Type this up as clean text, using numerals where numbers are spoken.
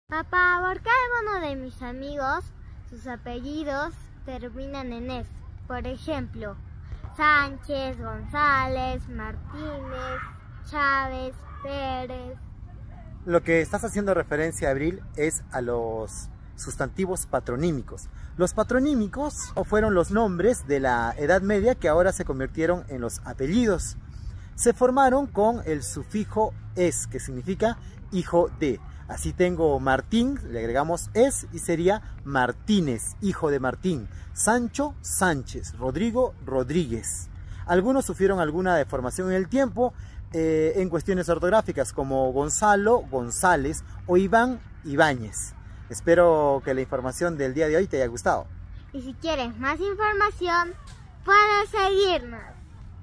Papá, ¿por qué algunos de mis amigos, sus apellidos terminan en S? Por ejemplo, Sánchez, González, Martínez, Chávez, Pérez. Lo que estás haciendo referencia, Abril, es a los sustantivos patronímicos. Los patronímicos fueron los nombres de la Edad Media que ahora se convirtieron en los apellidos. Se formaron con el sufijo es, que significa hijo de. Así tengo Martín, le agregamos es y sería Martínez, hijo de Martín. Sancho, Sánchez. Rodrigo, Rodríguez. Algunos sufrieron alguna deformación en el tiempo en cuestiones ortográficas, como Gonzalo, González o Iván, Ibáñez. Espero que la información del día de hoy te haya gustado. Y si quieres más información, puedes seguirnos.